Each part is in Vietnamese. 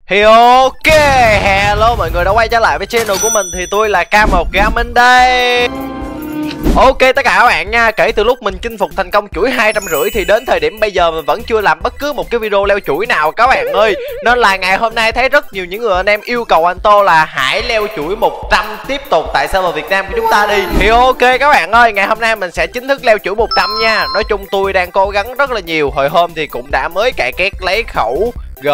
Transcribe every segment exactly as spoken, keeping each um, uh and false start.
Thì ok, hello mọi người đã quay trở lại với channel của mình. Thì tôi là K một Gaming đây. Ok tất cả các bạn nha, kể từ lúc mình chinh phục thành công chuỗi hai trăm rưỡi thì đến thời điểm bây giờ mình vẫn chưa làm bất cứ một cái video leo chuỗi nào các bạn ơi. Nên là ngày hôm nay thấy rất nhiều những người anh em yêu cầu anh Tô là hãy leo chuỗi một trăm tiếp tục tại server Việt Nam của chúng ta đi. Thì ok các bạn ơi, ngày hôm nay mình sẽ chính thức leo chuỗi một trăm nha. Nói chung tôi đang cố gắng rất là nhiều. Hồi hôm thì cũng đã mới cày két lấy khẩu G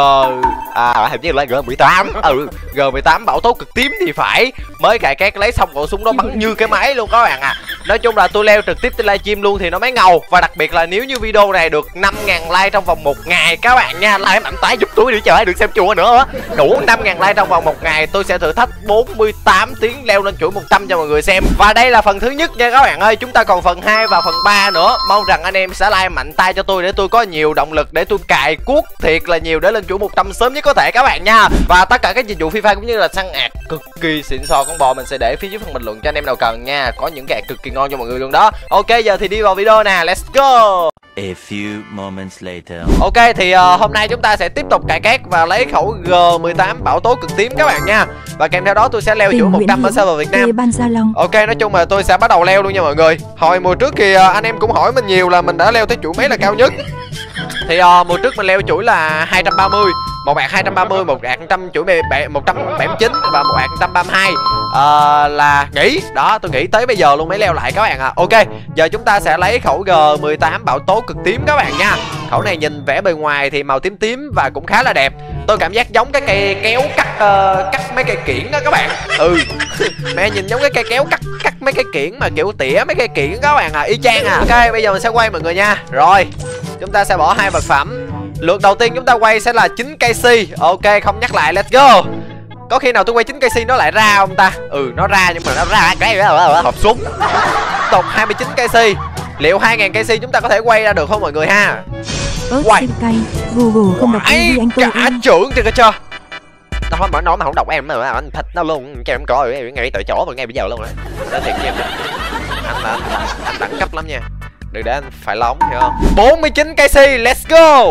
à hình như là G mười tám. Ừ, G mười tám bảo tố cực tím thì phải. Mới cày két lấy xong khẩu súng đó bắn như cái máy luôn các bạn à. Nói chung là tôi leo trực tiếp trên livestream luôn thì nó mới ngầu. Và đặc biệt là nếu như video này được năm ngàn like trong vòng một ngày các bạn nha, like mạnh tái giúp tôi đi trời, được xem chùa nữa. Đủ năm ngàn like trong vòng một ngày tôi sẽ thử thách bốn mươi tám tiếng leo lên chuỗi một trăm cho mọi người xem. Và đây là phần thứ nhất nha các bạn ơi. Chúng ta còn phần hai và phần ba nữa. Mong rằng anh em sẽ like mạnh tay cho tôi để tôi có nhiều động lực để tôi cài cuốc thiệt là nhiều để lên chuỗi một trăm sớm nhất có thể các bạn nha. Và tất cả các dịch vụ Free Fire cũng như là săn ạc cực kỳ xịn sò con bò mình sẽ để phía dưới phần bình luận cho anh em nào cần nha. Có những cái ạc cực kỳ ngon cho mọi người luôn đó. Ok giờ thì đi vào video nè, let's go. A few moments later. Ok thì uh, hôm nay chúng ta sẽ tiếp tục cài két và lấy khẩu G mười tám bảo tố cực tím các bạn nha. Và kèm theo đó tôi sẽ leo chuỗi một trăm ở server Việt Nam. Ok nói chung là tôi sẽ bắt đầu leo luôn nha mọi người. Hồi mùa trước thì uh, anh em cũng hỏi mình nhiều là mình đã leo tới chuỗi mấy là cao nhất. Thì uh, mùa trước mình leo chuỗi là hai trăm ba mươi, một ạc hai trăm ba mươi, một ạc một trăm chuỗi một trăm bảy mươi chín và một ạc một trăm ba mươi hai uh, là nghỉ. Đó tôi nghĩ tới bây giờ luôn mới leo lại các bạn ạ. À. Ok giờ chúng ta sẽ lấy khẩu G mười tám bảo tố cực tím các bạn nha. Khẩu này nhìn vẻ bề ngoài thì màu tím tím và cũng khá là đẹp. Tôi cảm giác giống cái cây kéo cắt uh, cắt mấy cây kiển đó các bạn. Ừ mẹ nhìn giống cái cây kéo cắt cắt mấy cây kiển mà kiểu tỉa mấy cây kiển các bạn à, y chang à. Ok bây giờ mình sẽ quay mọi người nha. Rồi chúng ta sẽ bỏ hai vật phẩm. Lượt đầu tiên chúng ta quay sẽ là chín cây si. Ok không nhắc lại, let's go. Có khi nào tôi quay chín cây si nó lại ra không ta? Ừ nó ra nhưng mà nó ra cái hộp súng. Tục hai mươi chín cây si. Liệu hai ngàn cây si chúng ta có thể quay ra được không mọi người ha? Quay cây Google không đọc đi anh tôi cả trưởng thì cơ chưa. Tao không nói nó mà không đọc em mà anh thịt nó luôn. Cho em coi ngay tại chỗ và ngay bây giờ luôn đấy. Đó thiệt em anh là anh, anh đẳng cấp lắm nha. Đừng để anh phải lóng hiểu không? bốn mươi chín cây si, let's go.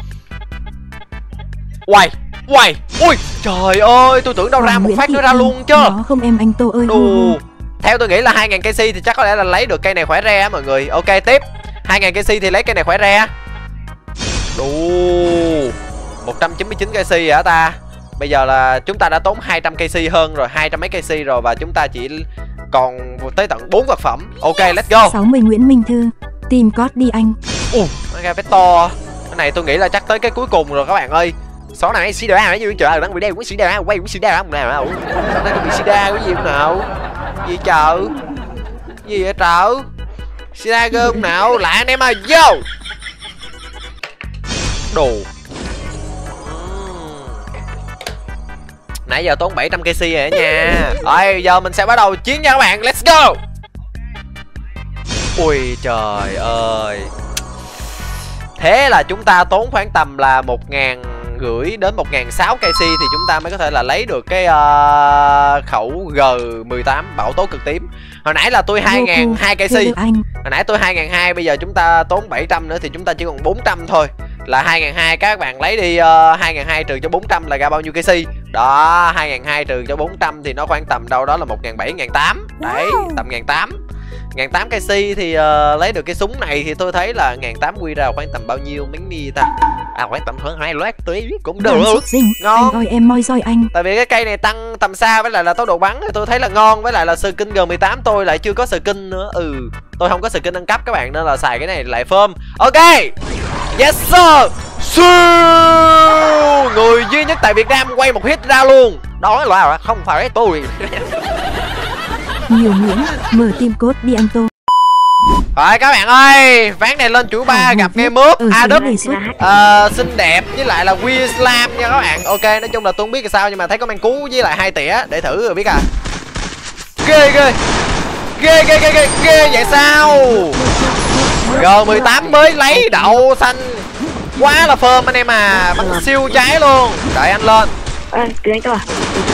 Quay, quay. Ui, trời ơi, tôi tưởng đâu ra một phát nữa ra luôn chứ. Nó không em anh Tô ơi. Đù. Theo tôi nghĩ là hai ngàn cây si thì chắc có lẽ là lấy được cây này khỏe re á mọi người. Ok tiếp. hai ngàn cây si thì lấy cây này khỏe re. Đù. một trăm chín mươi chín cây si hả ta? Bây giờ là chúng ta đã tốn hai trăm cây si hơn rồi, hai trăm mấy cây si rồi và chúng ta chỉ còn tới tận bốn vật phẩm. Ok let's go. sáu mươi Nguyễn Minh Thư. Tìm code đi anh. Ồ, uh, cái to. Cái này tôi nghĩ là chắc tới cái cuối cùng rồi các bạn ơi. Số này xí đa gì trời, đang video cũng xí đa, quay cũng xí đa không nào. Sao nó bị xí đa cái gì không nào? Gì trời? Gì vậy trời? Xí đa gơm nào? Lại anh em ơi, vô. Đồ. Nãy giờ tốn bảy trăm cây si rồi nha. Rồi giờ mình sẽ bắt đầu chiến nha các bạn. Let's go. Ui trời ơi. Thế là chúng ta tốn khoảng tầm là một ngàn rưỡi đến một ngàn sáu cây si thì chúng ta mới có thể là lấy được cái uh, khẩu G mười tám bảo tố cực tím. Hồi nãy là tôi hai ngàn hai cây si. Hồi nãy tôi hai ngàn hai, bây giờ chúng ta tốn bảy trăm nữa thì chúng ta chỉ còn bốn trăm thôi. Là hai ngàn hai, các bạn lấy đi uh, hai ngàn hai trừ cho bốn trăm là ra bao nhiêu cây si? Đó, hai ngàn hai trừ cho bốn trăm thì nó khoảng tầm đâu đó là một ngàn bảy, một ngàn tám. Đấy, tầm một ngàn tám. một ngàn tám cây si thì uh, lấy được cái súng này thì tôi thấy là một ngàn tám quy ra khoảng tầm bao nhiêu miếng đi ta? À khoảng tầm hơn hai loát tí cũng được. Ngon. Anh ơi em moi roi anh. Tại vì cái cây này tăng tầm xa với lại là tốc độ bắn thì tôi thấy là ngon, với lại là skin G mười tám tôi lại chưa có skin nữa. Ừ, tôi không có skin nâng cấp các bạn nên là xài cái này lại phơm. Ok. Yes sir. Siêu. Người duy nhất tại Việt Nam quay một hit ra luôn. Đó là không phải tôi. Nhiều Nguyễn, mở tim cốt đi anh Tô. Rồi các bạn ơi, ván này lên chuỗi ba gặp nghe mướp, Adup, uh, xinh đẹp với lại là Wislam nha các bạn. Ok, nói chung là tôi không biết là sao nhưng mà thấy có mang cú với lại hai tỉa để thử rồi biết à. Ghê ghê. Ghê ghê ghê ghê ghê vậy sao? G mười tám mới lấy đậu xanh. Quá là phơm anh em à, bắn siêu cháy luôn. Đợi anh lên. Ê, từ anh Tô à?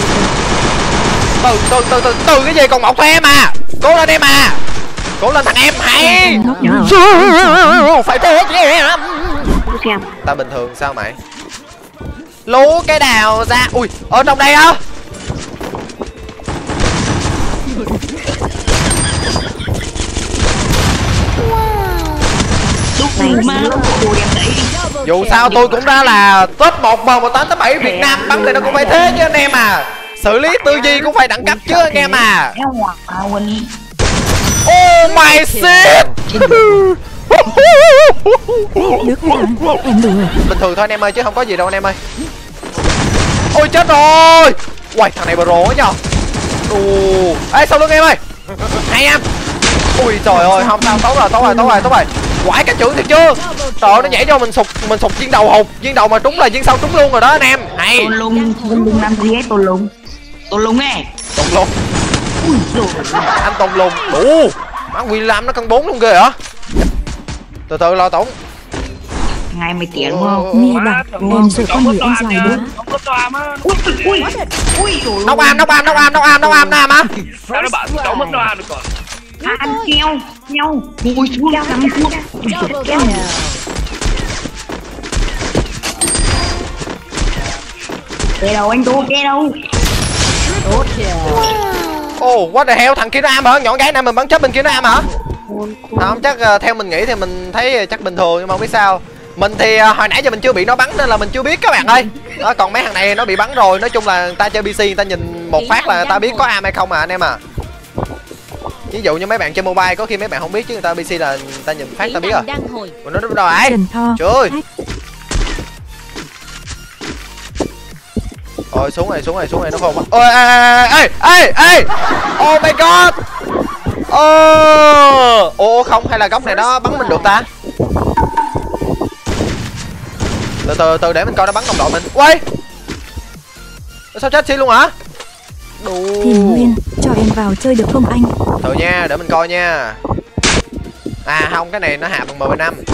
Từ từ từ từ từ cái gì còn một thôi em à. Cố lên em à. Cố lên thằng em hay. Phải thế chứ em. Ta bình thường sao mày? Lú cái đào ra. Ui, ở trong đây á. Dù sao tôi cũng đã là top một M một tám tám bảy Việt Nam, bắn thì nó cũng phải thế chứ anh em à. Xử lý tư duy cũng phải đẳng cấp chứ anh em à. Oh my shit. Đứa khác em đủ rồi. Bình thường thôi anh em ơi chứ không có gì đâu anh em ơi. Ôi chết rồi. Uầy thằng này pro quá nhờ. Ồ. Ê sau lưng em ơi. Hay em. Ui trời ơi không sao, tốt rồi tốt rồi tốt rồi tốt rồi. Quải cả chữ thiệt chưa. Trời ơi nó nhảy vô mình sụt mình sụt viên đầu hụt, viên đầu mà trúng là viên sau trúng luôn rồi đó anh em. Hay. Tôn lung tôn lung năm gs tôn lung tôn lung nghe Tôn lung. Anh Tôn lung đủ. Má William nó cân bốn luôn kìa hả. Từ từ lo tổn. Ngày mày tiền đúng không? Nghe đặt em sợ con người anh dài đó. Ui ui ui rồi. Nóc am nóc am nóc am nóc am nóc am nam á. Sao nó bảo cháu mất nó ăn được còn. À, ăn keo keo ui xuống cắm xuống keo. Kê đâu anh tu kê đâu. Ồ, what the hell, thằng kia nó am hả? Nhọn gái này mình bắn chết bên kia nó am hả? Không, chắc uh, theo mình nghĩ thì mình thấy chắc bình thường nhưng mà không biết sao. Mình thì uh, hồi nãy giờ mình chưa bị nó bắn nên là mình chưa biết các bạn ơi. Đó, còn mấy thằng này nó bị bắn rồi. Nói chung là người ta chơi pê xê, người ta nhìn một phát là người ta biết có am hay không à anh em à. Ví dụ như mấy bạn chơi mobile có khi mấy bạn không biết chứ người ta pê xê là người ta nhìn phát ta biết rồi. Ủa nó đâu rồi? Trời. Ôi xuống này xuống này xuống này nó không. Ôi ê ê ê ê. Oh my god. Ồ ô không, hay là góc này nó bắn mình được ta. Từ từ từ để mình coi nó bắn đồng đội mình. Quay. Sao chết xí luôn hả? Đủ. Thiền Nguyên, cho em vào chơi được không anh? Từ nha, để mình coi nha. À không, cái này nó hạ bằng mười năm.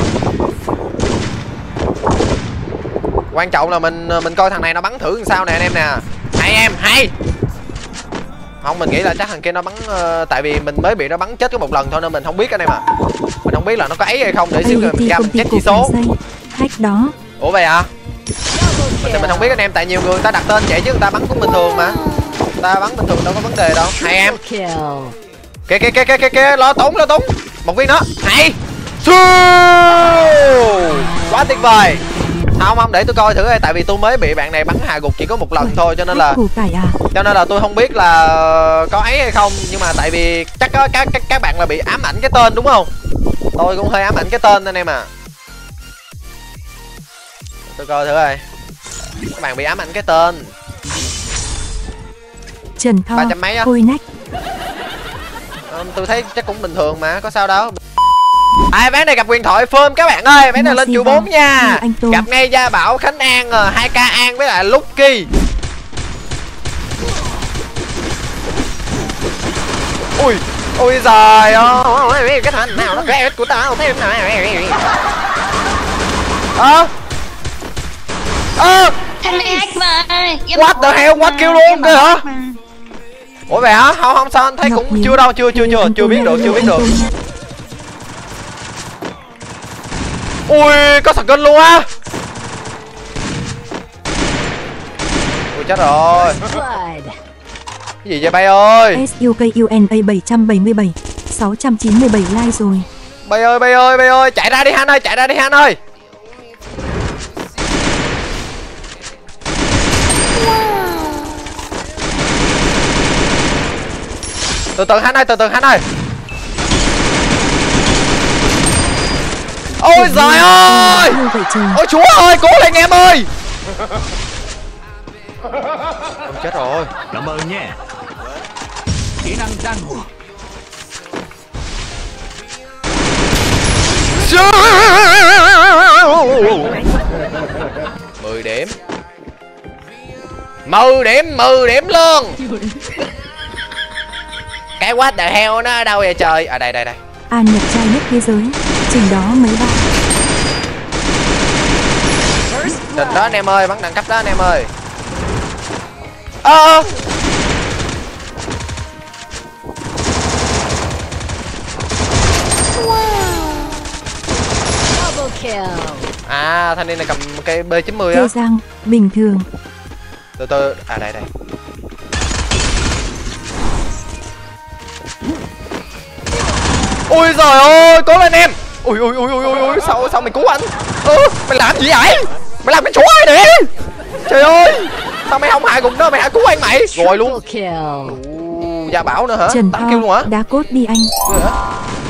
Quan trọng là mình mình coi thằng này nó bắn thử làm sao nè anh em nè. Hay em, hay. Không, mình nghĩ là chắc thằng kia nó bắn uh, tại vì mình mới bị nó bắn chết có một lần thôi nên mình không biết anh em à. Mình không biết là nó có ấy hay không để xíu rồi mình ra mình check chỉ số. Hack đó. Ủa vậy à? Mình thì mình không biết anh em, tại nhiều người ta đặt tên vậy chứ người ta bắn cũng bình thường mà. Người ta bắn bình thường đâu có vấn đề đâu. Hay em. Kìa kìa kìa kìa kìa, lo tốn lo tốn. Một viên đó. Hay. Quá tuyệt vời. Không không, để tôi coi thử, tại vì tôi mới bị bạn này bắn hạ gục chỉ có một lần thôi cho nên là cho nên là tôi không biết là có ấy hay không, nhưng mà tại vì chắc có các các các bạn là bị ám ảnh cái tên đúng không? Tôi cũng hơi ám ảnh cái tên anh em à. Tôi coi thử coi. Các bạn bị ám ảnh cái tên. Trần Tho. ba trăm mấy á. Hôi nách. Ừ, tôi thấy chắc cũng bình thường mà, có sao đâu. À, ván này gặp huyền thoại phơm các bạn ơi, ván này lên triệu bốn nha. Gặp ngay Gia Bảo, Khánh An, hai k An với lại Lucky. Ui, ui giời ơi, cái thằng nào nó ghét của tao thế này. Ơ. Ơ. What the hell, what kill luôn kìa hả? Ủa vậy hả? Không không sao anh thấy cũng chưa đâu, chưa chưa chưa chưa biết được, chưa biết được. Ui, có skin luôn á. Ui chết rồi. Cái gì vậy bay ơi? ét u ca u en a bảy trăm bảy mươi bảy, sáu trăm chín mươi bảy like rồi. Bay ơi, bay ơi, bay ơi, chạy ra đi Han ơi, chạy ra đi Han ơi. Từ từ Han ơi, từ từ Han ơi. Ôi giời ơi. Ôi chúa ơi, cố lên em ơi. Không chết rồi. Cảm ơn nha. Kỹ năng giang hồ. mười điểm. mười điểm, mười điểm luôn. Cái what the hell nó ở đâu vậy trời? À đây đây đây. An nhập trai nhất thế giới. Trình đó mấy ba. Trình đó anh em ơi, bắn đẳng cấp đó anh em ơi. Ơ. À À thanh niên này cầm cây B chín mươi á. Thê Giang, bình thường. Từ từ, à đây đây. Ui giời ơi, cố lên em. Ui ui ui ui ui ui, sao sao mày cứu anh? Ừ, mày làm gì vậy? Mày làm cái chúa ai nè? Trời ơi, sao mày không hại cùng đó, mày hại cứu anh mày. Rồi luôn. Ồ, Gia Bảo nữa hả? Trần tám Tho, kill luôn hả? đá cốt đi anh. Rồi hả?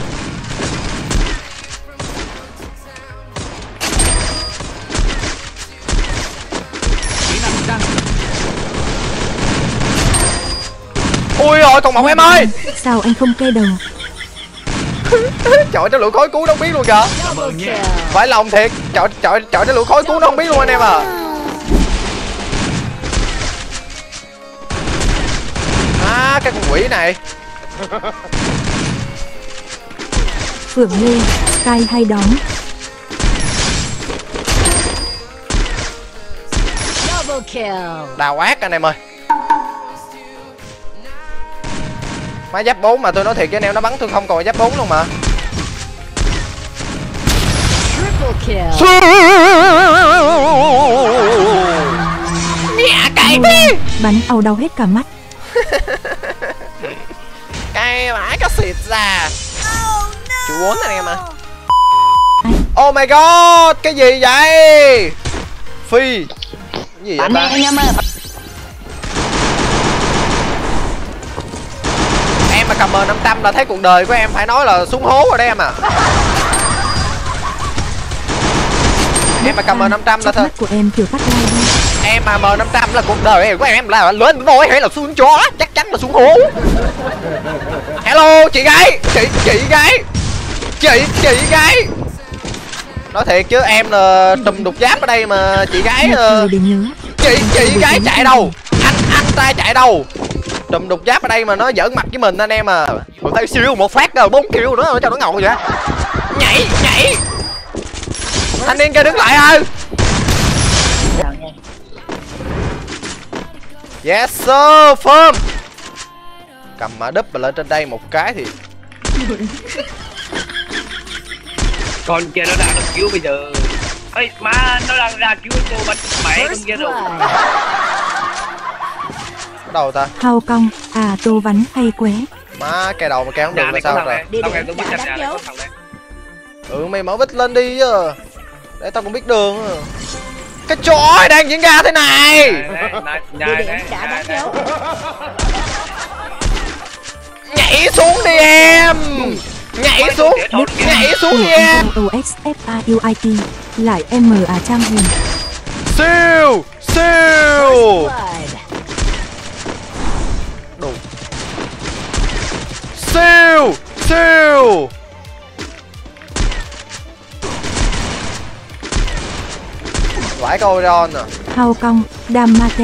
Kỹ năng đang Ui rồi, còn một em ơi. Sao anh không kê đầu? Trời ơi, cái lũ khói cứu nó không biết luôn kìa. cảm ơn nhé. Phải lòng thiệt, trời trời trời cái lũ khói cứu nó không biết luôn anh em à. À cái con quỷ này. Phượng Lê, Sky hay đóng. Đào ác anh em ơi. Má giáp bốn mà tôi nói thiệt với anh em, nó bắn tôi không còn giáp bốn luôn mà. Mẹ cay đi. Bắn ao đau hết cả mắt. Cay vãi cái xịt ra. Chủ bốn anh em à. Oh my god, cái gì vậy? Phi. Cái gì vậy Bắn ta? anh em ơi. Em mà cầm M năm trăm là thấy cuộc đời của em phải nói là xuống hố rồi đấy em à. Em mà cầm M năm trăm là thôi. Mắt của em kiểu phát lai đi. Em mà M năm trăm là cuộc đời em của em là lên vội hay là xuống chó, chắc chắn là xuống hố. Hello chị gái, chị chị gái. Chị chị gái. Nói thiệt chứ em là trùm đục giáp ở đây mà chị gái Một lời để nhớ. chị chị gái chạy đâu? Anh anh ta chạy đâu? Trùm đục giáp ở đây mà nó giỡn mặt với mình anh em à. Còn tay siêu một phát rồi bốn kill nữa cho nó ngầu vậy. Nhảy nhảy. Thanh niên kia đứng lại ơi. Yes sir, firm. Cầm mã đúp lên trên đây một cái thì con kia nó đang được cứu bây giờ. Ê má, nó đang ra cứu cô bắn mẹ con kia rồi. bắt đầu ta. Hao cong, à tô vắn hay qué. Má cái đầu mà kéo không được Nhà là này có sao thằng rồi? này, tao nghe tôi biết nhà này có thằng này. Ừ mày mở vít lên đi chứ. Để tao cũng biết đường à. Cái chó đang diễn ra thế này. Nhà này, nhà này. Nhảy xuống đi em. Nhảy xuống, nhảy xuống đi em. O X F A U I T lại M à Trang Huyền. Siêu, siêu. Đủ. Siêu, siêu. Vãi câu Orion à. Hao cong, đam mate.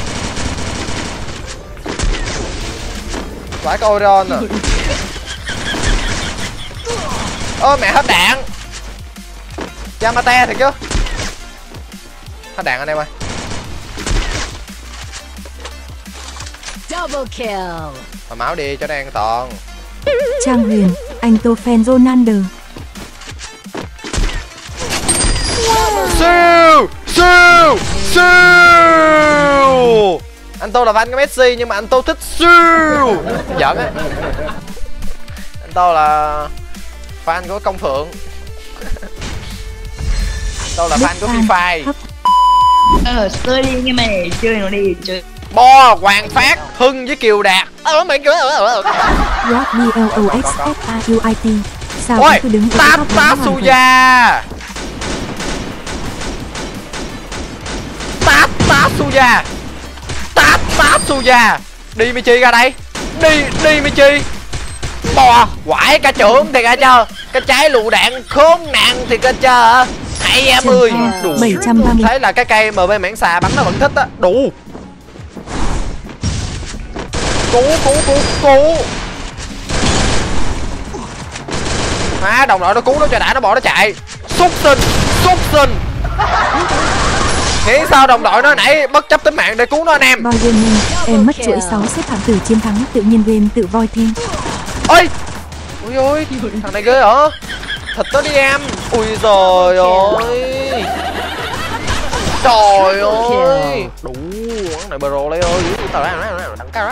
Vãi câu Orion à. Ơ mẹ hết đạn. Yamate thiệt chứ. Hết đạn anh em ơi. Double kill. Mà máu đi cho nó an toàn. Trang Huyền, anh tô fan Ronaldo. Siêu, siêu, siêu. Anh Tô là fan của Messi nhưng mà anh Tô thích siêu. Giỡn á. Anh Tô là fan của Công Phượng. Anh Tô là fan của Free Fire. Ờ, chơi đi nghe mày, chơi nó đi, chơi. Bo, Hoàng Phát, Hưng với Kiều Đạt. Ờ mày cứ ở ở. Rod B L O X F A U I T. Sao Ôi, anh cứ đứng ở Tát góc Tát bắn hoàn Suya. Tát Tát Suya. Tát Tát Suya. Đi Michi ra đây. Đi đi Michi. Bò, quải cả trưởng thì cả chờ. Cái trái lựu đạn khốn nạn thì cả chờ. Hai em ơi. Đủ. bảy trăm ba mươi. Thấy là cái cây em bê mảng xà bắn nó vẫn thích á. Đủ. Cứu cứu cứu cứu. Má đồng đội nó cứu nó cho đã, nó bỏ nó chạy. Xúc sinh, xúc sinh. Nghĩ sao đồng đội nó nãy bất chấp tính mạng để cứu nó anh em. Voi gaming, em mất chuỗi sáu xếp hạng tử chiến thắng tự nhiên game tự voi thêm. Ôi ôi ôi, thằng này ghê hả? thịt nó đi em. Ui giời ơi. Trời ơi. Đủ quán này bro lấy ơi. Tao đang đẳng cao lắm.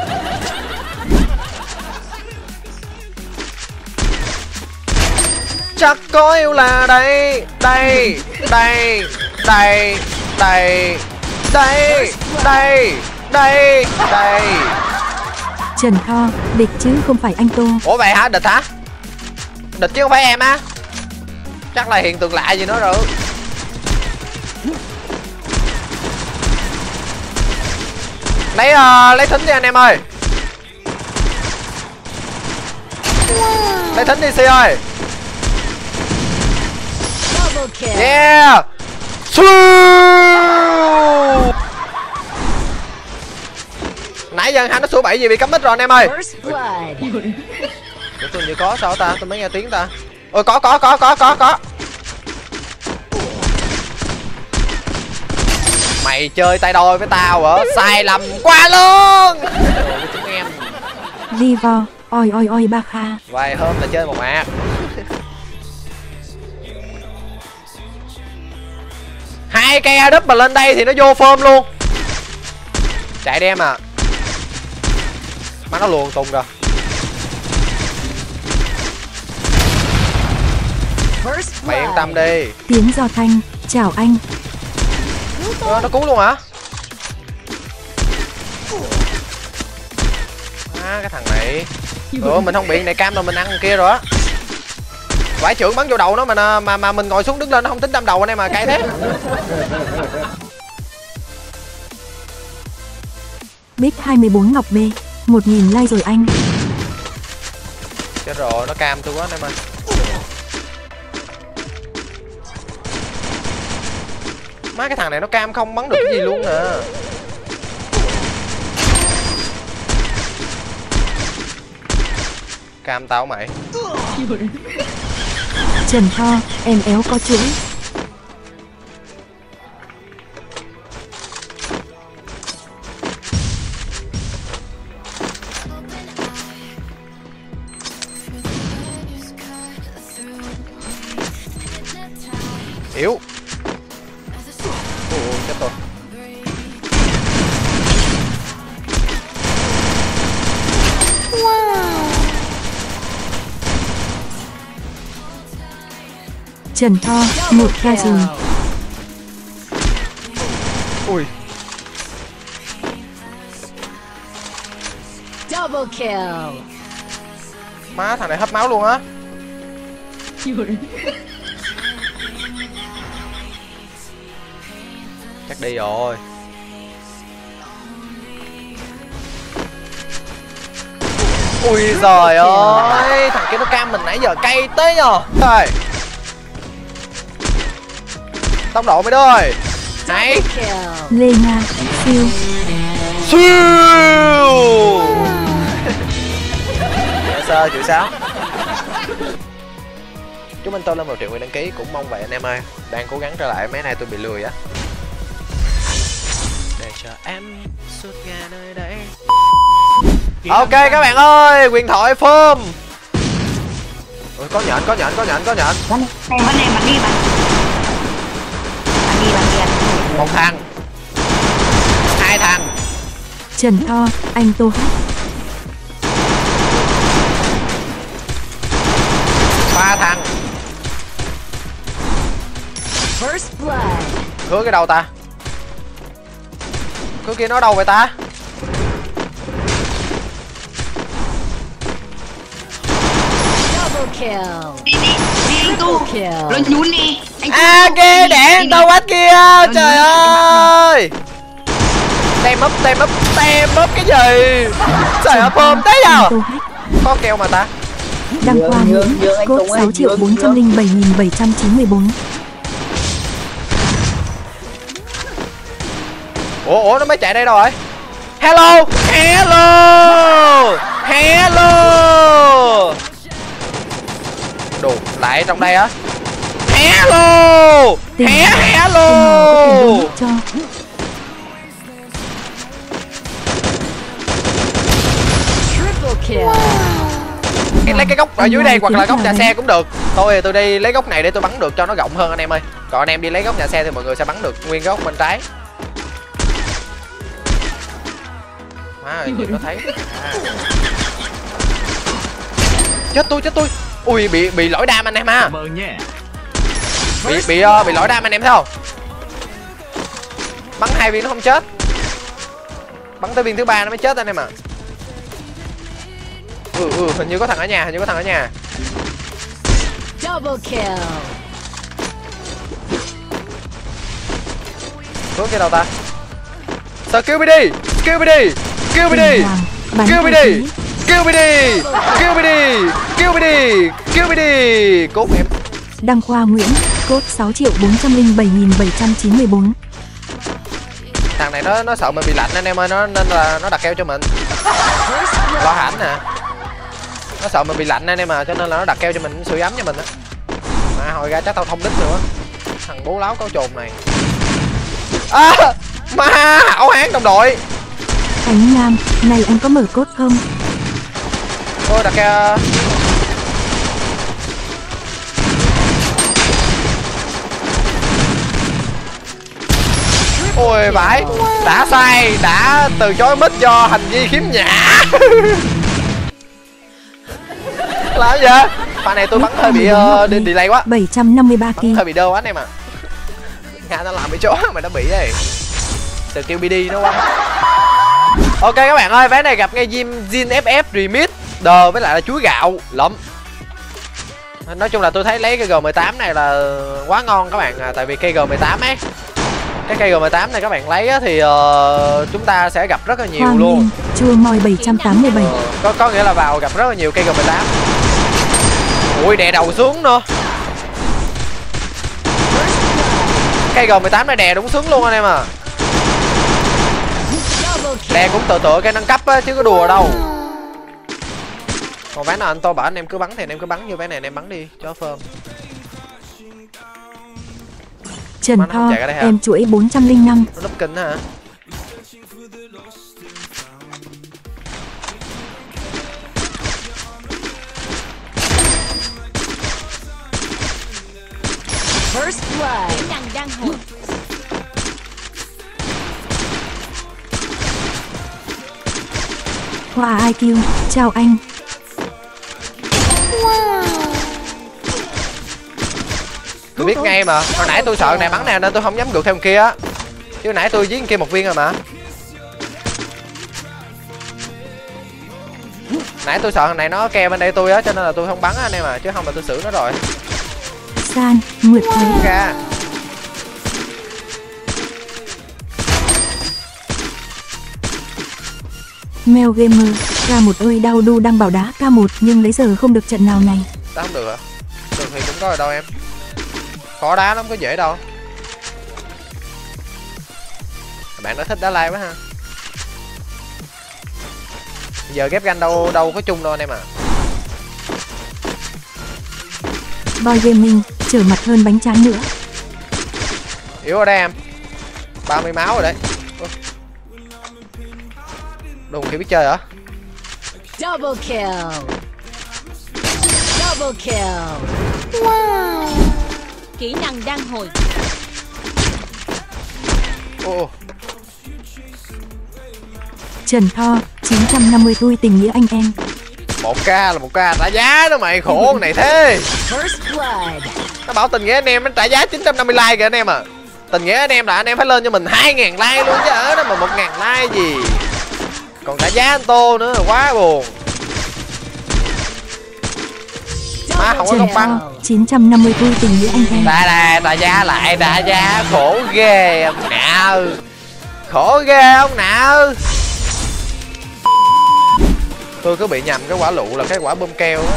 Chắc có yêu là đây. Đây. Đây. Đây. Đây. Đây. Đây. Đây. Đây. Trần Kho, địch chứ không phải anh Tô. Ủa vậy hả? Địch hả? Địch chứ không phải em á? Chắc là hiện tượng lạ gì nữa rồi. Lấy uh, lấy thính đi anh em ơi. Lấy thính đi Si ơi. Yeah. Nãy giờ hắn nó số bảy gì bị cấm mít rồi anh em ơi. Tôi như có sao ta? Tôi mới nghe tiếng ta. Ôi có có có có có có. Mày chơi tay đôi với tao hả? Sai lầm quá luôn. Chúng em. Vivo, oi oi oi ba kha. Vài hôm là chơi một mạc. Hai cây A đúp mà lên đây thì nó vô form luôn. Chạy đi em à. Má nó luồn tung rồi. Mày yên tâm đi. Tiếng Do Thanh, chào anh. Ờ, nó cứu luôn hả? À, cái thằng này. Ủa mình không bị này cam rồi mình ăn kia rồi á. Vải trưởng bắn vô đầu nó mà mà mà mình ngồi xuống đứng lên nó không tính đâm đầu anh em mà cay thế. Bích hai mươi bốn Ngọc B, một nghìn like rồi anh. Chết rồi, nó cam tôi quá anh em ơi. Má cái thằng này nó cam không bắn được cái gì luôn nè. Cam tao mày. Trần Kho, em éo có chữ. Yếu. Ồ, chết rồi. Trần Kho, một ca gì. Ui. Double kill. Má thằng này hấp máu luôn á. Chắc đi rồi. Ui giời ơi, thằng kia nó cam mình nãy giờ cay tới nhờ. Rồi. Tốc độ mấy đứa ơi. Này. Lê Nga, siêu. Siêu. Sơ chữ sáu. Chúng mình tôi lên một triệu người đăng ký cũng mong vậy anh em ơi. Đang cố gắng trở lại, mấy nay tôi bị lười á. Để cho em suốt ngày nơi đây. Ok các bạn ơi, quyền thoại phơm. Ôi, có nhện, có nhện, có nhện, có nhện. Bắn em, bắn em, bắn đi bắn. Bắn đi, bắn đi, bắn. Một thằng. Hai thằng. Trần Kho, anh Tô Hát. Ba thằng. First blood. Khứa cái đâu ta? Khứa kia nó đâu vậy ta? Double kill. Đi đi, đi anh Tu. Lên nhún đi. Anh Tu. À kia đẻ tao quát kia. Trời ơi. Tem úp, tem úp, tem úp cái gì? Trời ơi phơm thế nhờ. Có keo mà ta. Đăng Khoa Nguyễn, cốt sáu triệu bốn trăm lẻ bảy nghìn bảy trăm chín mươi bốn. Ủa, ủa nó mới chạy đây đâu rồi? Hello, hello, hello. Đồ, lại trong đây á. Hello, he hello. Cho. Triple kill. Cái lấy cái góc ở dưới đây hoặc là góc nhà xe cũng được. Tôi thì tôi đi lấy góc này để tôi bắn được cho nó rộng hơn anh em ơi. Còn anh em đi lấy góc nhà xe thì mọi người sẽ bắn được nguyên góc bên trái. Má ơi, nó thấy. À. Chết tôi, chết tôi. Ui, bị bị lỗi đam anh em ha. Bị bị uh, bị lỗi đam anh em thấy không? Bắn hai viên nó không chết. Bắn tới viên thứ ba nó mới chết anh em à. Ừ ừ, hình như có thằng ở nhà, hình như có thằng ở nhà. Double kill. Xuống kia đâu ta? Skill bê đê, skill bê đê, skill bê đê, skill bê đê, skill bê đê, skill bê đê, skill bê đê, skill bê đê. Cốt em. Đăng Khoa Nguyễn, cốt sáu triệu bốn trăm linh bảy nghìn bảy trăm chín mươi bốn. Thằng này nó nó sợ mình bị lạnh anh em ơi, nó nên là nó đặt keo cho mình. Lo hãnh nè. Nó sợ mình bị lạnh anh em mà, cho nên là nó đặt keo cho mình, sưởi ấm cho mình á. Mà hồi ra chắc tao thông đích nữa. Thằng bố láo cáo trồn này. À, ma hảo hán đồng đội. Khánh Nam, này anh có mở cốt không? Tôi đặt keo. Ôi vãi, đã sai, đã từ chối mic do hành vi khiếm nhã. Làm gì vậy? Pha này tôi bắn hơi bị uh, delay quá. bảy trăm năm mươi ba ki. Hơi bị đơ quá anh em à. Nga nó làm bị chó mà nó bị đây. Skill bê đê nó quá. Ok các bạn ơi, ván này gặp ngay Jin Jin ép ép Remix đờ với lại là chuối gạo lắm. Nói chung là tôi thấy lấy cái G mười tám này là quá ngon các bạn à, tại vì cây G mười tám ấy. Cái cây G mười tám này các bạn lấy á, thì uh, chúng ta sẽ gặp rất là nhiều Hoàng luôn. Minh, chua mòi bảy trăm tám mươi bảy. Ờ, có có nghĩa là vào gặp rất là nhiều cây G mười tám. Ui đè đầu xuống nữa. Cây G mười tám này đè đúng xuống luôn anh em à. Đè cũng tựa tựa cái nâng cấp á chứ có đùa đâu. Còn ván nào anh to bảo anh em cứ bắn thì anh em cứ bắn, như ván này anh em bắn đi cho phơm. Trần Tho, em chuỗi bốn trăm linh năm. Nó núp kinh hả? First blood. Kỹ năng đang hồi. Hoa i kiu, chào anh. Tôi biết ngay mà, hồi nãy tôi sợ này bắn nè nên tôi không dám gượt theo kia á. Chứ hồi nãy tôi giết kia một viên rồi mà. Nãy tôi sợ thằng này nó keo bên đây tôi á, cho nên là tôi không bắn anh em à, chứ không là tôi xử nó rồi. San, Nguyệt Thế. Ra. Mel Gamer, K một ơi đau đu đang bảo đá K một nhưng lấy giờ không được trận nào này. Đá không được hả? Được thì cũng có rồi đâu em. Khó đá lắm, có dễ đâu. Bạn đã thích đá live quá ha. Giờ ghép ganh đâu đâu có chung đâu anh em à. Boy Gaming, trở mặt hơn bánh tráng nữa. Yếu ở đây em. ba mươi máu rồi đấy. Đùng khi biết chơi hả? Double kill. Double kill. Wow. Kỹ năng đang hồi. Ô. Trần Tho, chín trăm năm mươi tui tình nghĩa anh em. một k là một k trả giá đó mày, khổ này thế. First blood. Nó bảo tình nghĩa anh em nó trả giá chín trăm năm mươi like kìa anh em à. Tình nghĩa anh em là anh em phải lên cho mình hai ngàn like luôn chứ ở đó mà một ngàn like gì. Còn trả giá anh Tô nữa, quá buồn. Má không có công bằng. chín trăm năm mươi tui tình nghĩa anh em. Đây này, trả giá lại, trả giá, khổ ghê ông nào. Khổ ghê ông nào. Tôi cứ bị nhầm cái quả lụ là cái quả bơm keo á.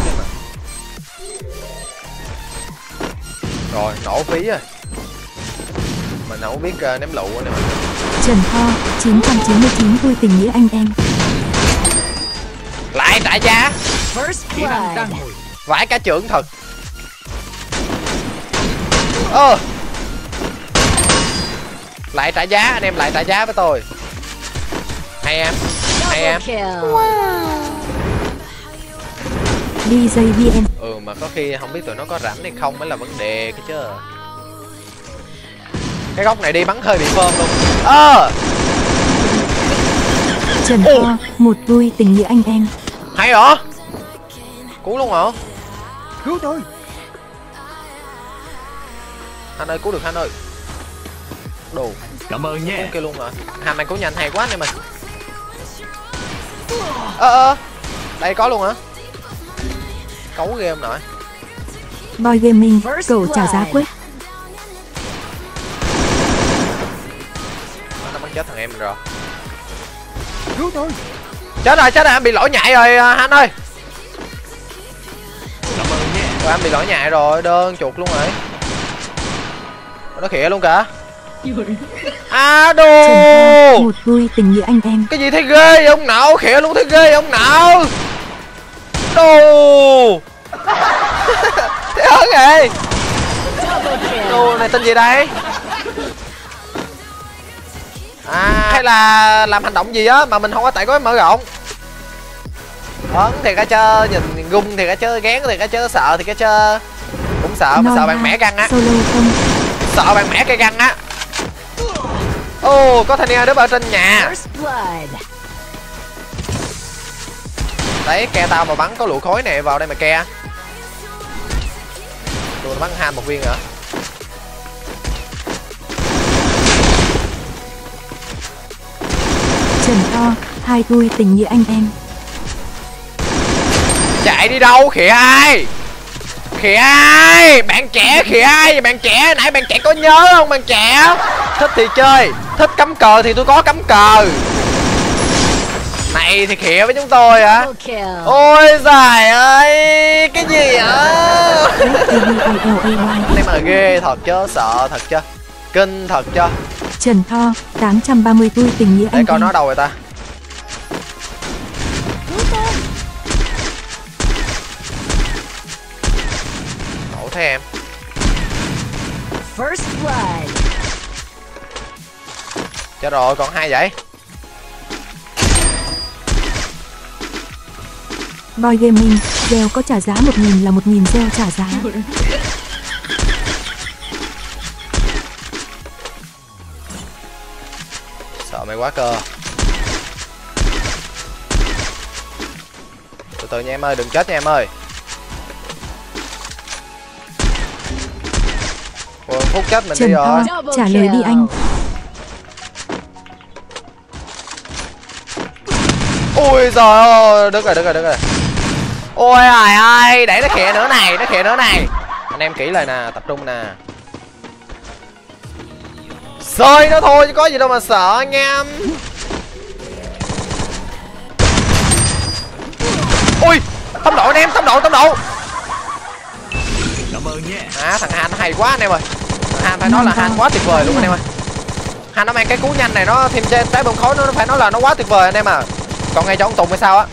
Rồi, nổ phí rồi. Mình không biết uh, ném lụ nữa. Trần Tho, chín trăm chín mươi chín tui tình nghĩa anh em. Lại trả giá. First blood. Vãi cả trưởng thật. Ơ. Lại trả giá, anh em lại trả giá với tôi. Hay em. Hay em. đi dây vê en. Ừ mà có khi không biết tụi nó có rảnh hay không mới là vấn đề cái chứ. Cái góc này đi bắn hơi bị phơm luôn. Ơ à. Trần Kho, một vui tình nghĩa anh em. Hay hả? Cứu luôn hả? Cứu tôi. Anh ơi cứu được anh ơi. Đồ. Cảm ơn nha. Kia luôn rồi. Hành này cứu nhanh hay quá anh em ơi. Ơ ơ. À, đây có luôn hả? Cấu game nổi. Boy Gaming, cậu trả giá quét. Nó bắn chết thằng em mình rồi. Cứu tôi. Chết rồi, chết rồi, anh bị lỗi nhại rồi anh ơi. Cảm ơn nha. Rồi anh bị lỗi nhại rồi, đơn chuột luôn rồi. Nó khỉa luôn cả. À đồ. Một vui tình nghĩa anh em. Cái gì thấy ghê vậy ông nào? Khỉa luôn thấy ghê vậy ông nào? Đồ. Thế ớn vậy. Đồ này tên gì đây? À hay là làm hành động gì á mà mình không có tại có mở rộng. Ấn thì cái chơ, nhìn gung thì cái chơ, gán thì cái chơ, sợ thì cái chơ. Cũng sợ mà sợ bạn mẻ găng á. Sợ bạn mẻ cây găng á. Ô, oh, có thanh niên đứng ở trên nhà. Đấy, ke tao mà bắn có lũ khối này vào đây mà ke. Tôi bắn hai một viên hả? Trần To, hai vui tình nghĩa anh em. Chạy đi đâu? Khỉa ai? Khỉa ai? Bạn trẻ khỉa ai? Bạn trẻ nãy bạn trẻ có nhớ không bạn trẻ? Thích thì chơi, thích cắm cờ thì tôi có cắm cờ. Này thì khỉa với chúng tôi hả? Ôi giời ơi, cái gì vậy? Đây mà ghê thật chứ, sợ thật chứ, kinh thật chứ. Trần Tho, tám trăm ba mươi vui tình nghĩa anh em. Để coi nó đâu rồi ta. Nổ thế em. First blood. Chết rồi, còn hai vậy. Boy Gaming, gieo có trả giá một nghìn là một nghìn gieo trả giá. Sợ mày quá cơ. Từ từ nha em ơi, đừng chết nha em ơi. Ủa, phút chết mình Trần đi rồi. Tho, trả lời đi anh. Ui giời ơi, đứng rồi, đứng rồi, đứng rồi. Ôi trời ơi, để nó khịa nữa này, nó khịa nữa này. Anh em kỹ lời nè, tập trung nè. Sơi nó thôi chứ có gì đâu mà sợ nha em. Ui, tốc độ anh em, tốc độ, tốc độ. Cảm ơn nha. À, thằng Han nó hay quá anh em ơi. Thằng Han phải nói là Han quá tuyệt vời luôn anh em ơi. Han nó mang cái cú nhanh này, nó thêm trên trái bom khối, nó phải nói là nó quá tuyệt vời anh em à. Còn ngay cho ông Tùng hay sao á.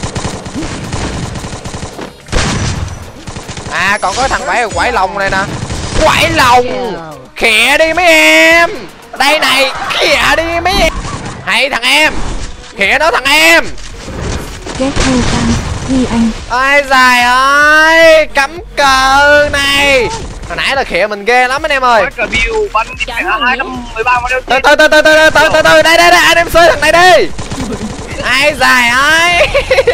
À còn có thằng quẩy quẩy lồng này nè. Quẩy lồng. Khịa đi mấy em. Đây này, khịa đi mấy em. Hay thằng em. Khịa đó thằng em. Kết thô cam, Huy anh. Ai dài ơi, cắm cờ này. Hồi nãy là khịa mình ghê lắm anh em ơi. Cờ bill bắn hai trăm mười ba mà từ từ từ từ từ từ từ từ đây đây đây anh em xơi thằng này đi. Ai dài ơi.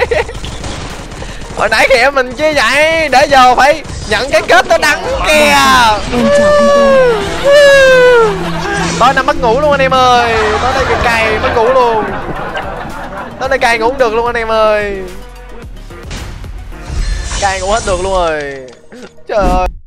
Hồi nãy khịa mình chứ vậy, để giờ phải nhận cái kết nó đắng kìa. Em chào anh tôi. Tối nay mất ngủ luôn anh em ơi. Tối nay cay mất ngủ luôn. Tối nay cay ngủ không được luôn anh em ơi. Cay ngủ hết được luôn rồi. Trời ơi.